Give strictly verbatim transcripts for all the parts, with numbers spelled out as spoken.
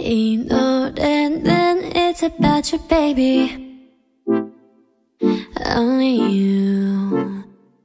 이 노래는 It's about you baby Only you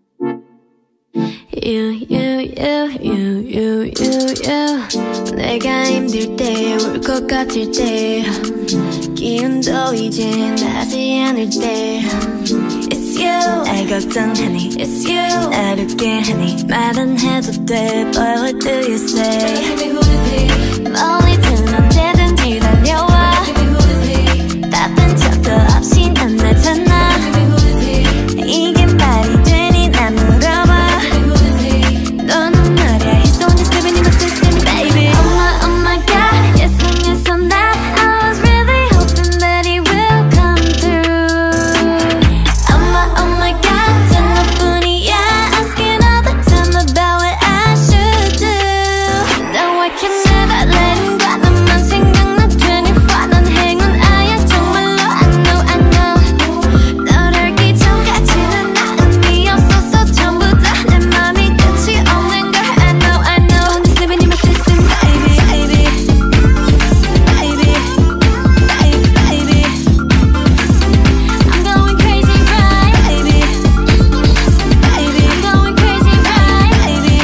You, you, you, you, you, you, you 내가 힘들 때, 울 것 같을 때 기운도 이제 나지 않을 때 It's you 날 걱정하니 It's you 날 웃게 하니 말은 해도 돼 But what do you say 멀리든 언제든지 달려와 바쁜 척도 없이 난 나타나 이게 말이 되니 난 물어봐 너는 말야 He's the one who's living in my system baby Oh my, oh my god Yes and yes on that I was really hoping that he will come through Oh my, oh my god 전 너뿐이야 Asking all the time about what I should do No I can never let him go 너만 생각나 twenty-four 난 행운아야 정말로 I know I know 널 알기 전까지는 나 의미 없었어 전부 다 내 맘이 끝이 없는 걸 I know I know Just living in my system baby baby baby baby baby I'm going crazy right baby baby I'm going crazy right baby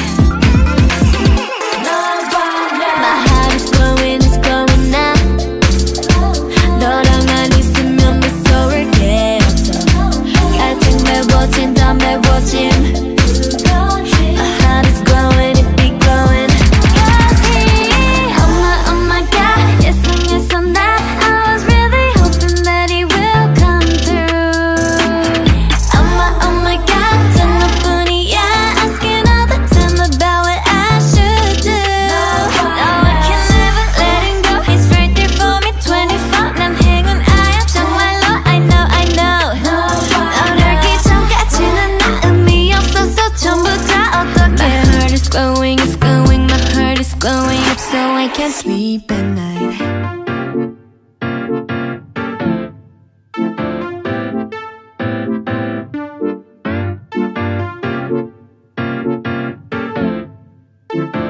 My heart is glowing it's glowing now 너랑만 있으면 무서울 게 없어 가득 메워진 더 메워짐 My heart is glowing it be glowing Cause he Oh my oh my god Yes and yes on that I was really hoping that he will come through Oh my oh my god 전 너뿐이야 Asking all the time about what I should do No I can never let him go He's right there for me twenty-four 난 행운아야 정말로 I know I know 널 알기 전까지는 나 의미 없어서 전부 다 어떡해 My heart is glowing it's glowing My heart is glowing up so I can't sleep at night Thank you.